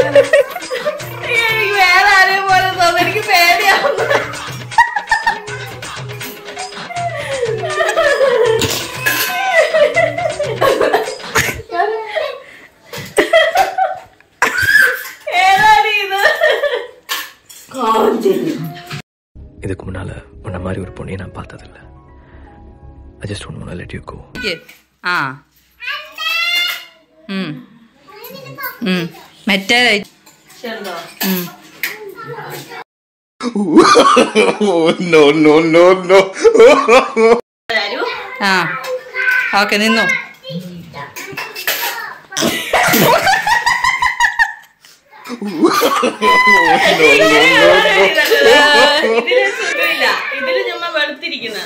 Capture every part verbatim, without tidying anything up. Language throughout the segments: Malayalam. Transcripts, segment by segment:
എനിക്ക് വേറെ ആരെയും പോലെ തോന്നുന്നു. എനിക്ക് പേടിയാവുന്നു. இதுக்கு முன்னால உன்ன மாதிரி ஒரு பொண்ணையை நான் பார்த்ததில்ல. I just don't want to let you go. ആ ഉം ഉം മറ്റേ ഉം no no no no. ആ ഓക്കെ നിന്നു. ഇതില് ചുമ്മാ വെളുത്തിരിക്കുന്ന.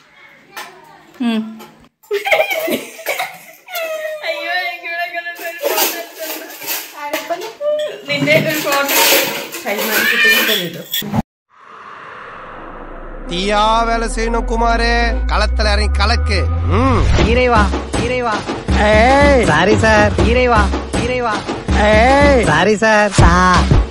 അയ്യോ എനിക്കിവിടെ നിന്റെ ഒരു ഫോട്ടോ தீயா வேலை செய்யணும் குமாரே. களத்துல இறங்கி கலக்கு. இறைவா இறைவா சாரி சார். இறைவா இறைவா சாரி சார்.